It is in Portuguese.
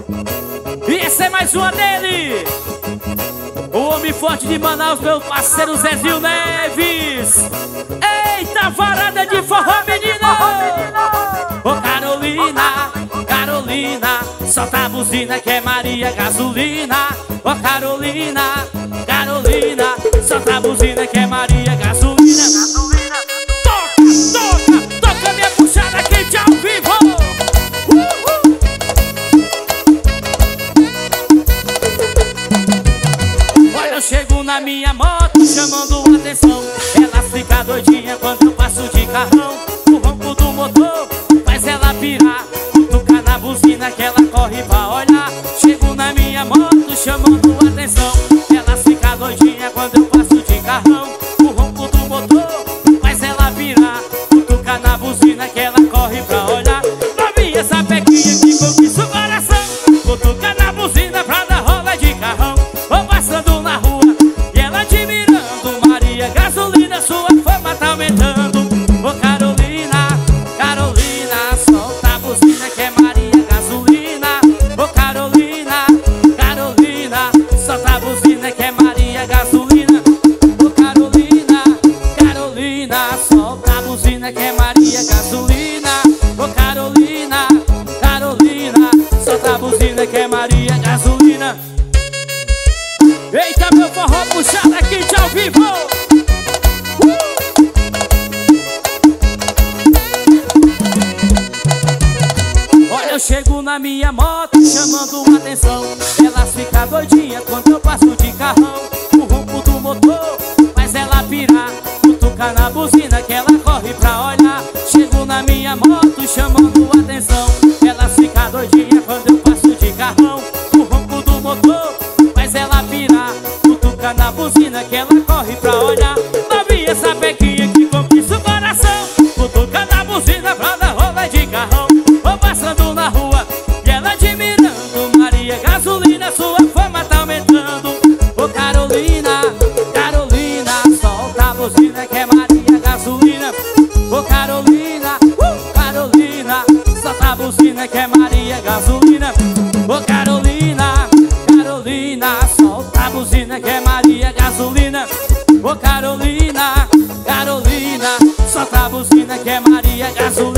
E essa é mais uma dele, o homem forte de Manaus, meu parceiro Zezinho Neves. Eita, varada de forró, menina! Ô Carolina, Carolina, solta a buzina que é Maria Gasolina. Ô Carolina, Carolina, solta a buzina que é Maria Gasolina. Toca, toca, toca minha puxada aqui de ao vivo. Olha, eu chego na minha moto chamando a atenção. Ela fica doidinha quando eu passo de carrão. O ronco do motor faz ela pirar, toca na buzina que ela corre pra olhar. Chego na minha moto chamando a atenção. Ela fica doidinha quando eu passo de carrão. O ronco do motor faz ela virar, toca na buzina que ela corre pra olhar. Novinha sapequinha que conquista o coração, toca na buzina pra dar rola de carrão. Vou passando na rua e ela admirando, Maria Gasolina, sua fama tá aumentando. Ô Carolina, Carolina, solta a buzina que é Maria Gasolina. Ô Carolina, Carolina, solta a buzina que é Maria Gasolina. Ô Carolina, Carolina, solta a buzina que é Maria Gasolina. Ô Carolina, Carolina, solta a buzina que é Maria Gasolina. Eita, meu forró puxado aqui de ao vivo. Olha, eu chego na minha moto chamando a atenção. Elas ficam doidinhas quando eu passo de carrão. O ronco do motor faz ela pirar, toca na buzina que ela corre pra olhar. Chego na minha moto chamando a atenção. Elas ficam doidinhas quando eu passo de carrão. O ronco do motor faz ela pirar, toca na buzina que ela corre pra olhar. Novinha sapequinha que conquista o coração, toca na buzina pra dar rola de carrão. Vou passando na rua e ela admirando, Maria Gasolina, sua fama tá aumentando. Ô Carolina, Carolina, solta a buzina que é Maria Gasolina. Ô Carolina, Carolina, solta a buzina que é Maria Gasolina. Ô Carolina, Carolina, solta a buzina que é Maria Gasolina. Ô Carolina, Carolina, solta a buzina que é Maria Gasolina.